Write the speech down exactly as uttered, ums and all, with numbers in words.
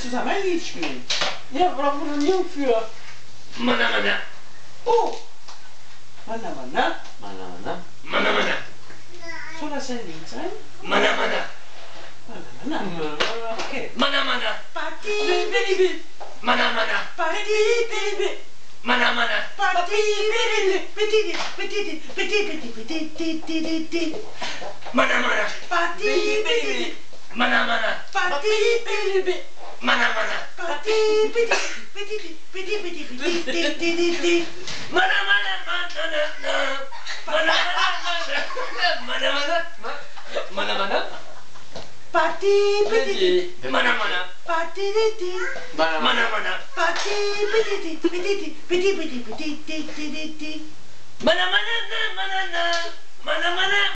zusammen ein Lied spielen. Ja, brauchen wir einen Jung für. Mana Mana. Oh! Mana Mana. Mana Mana. Mana Mana. Soll das ein Lied sein? Mana Mana. Mana Mana. Okay. Mana Mana. Party, baby. Mana Mana. Party, baby. Mana Mana. Party, baby. Petit, petit, petit, petit, petit, petit. Mana Mana. Party, baby. Mana Mana. Party, baby. Mana Mana. Party, petit, petit, petit, petit, petit, petit, petit. Mana Mana. Mana Mana. Mana Mana. Mana Mana. Party, petit, Mana Mana. party, petit. Mana Mana. Party, petit, petit, petit, petit, petit, petit, petit. Mana Mana. Mana Mana. Mana Mana.